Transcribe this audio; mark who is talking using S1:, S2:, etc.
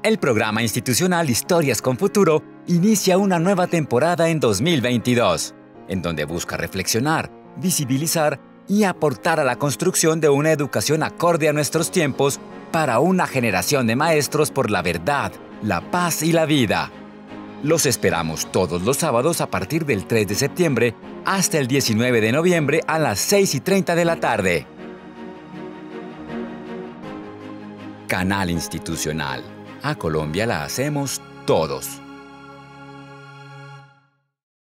S1: El programa institucional Historias con Futuro inicia una nueva temporada en 2022, en donde busca reflexionar, visibilizar y aportar a la construcción de una educación acorde a nuestros tiempos para una generación de maestros por la verdad, la paz y la vida. Los esperamos todos los sábados a partir del 3 de septiembre hasta el 19 de noviembre a las 6:30 de la tarde. Canal Institucional. A Colombia la hacemos todos.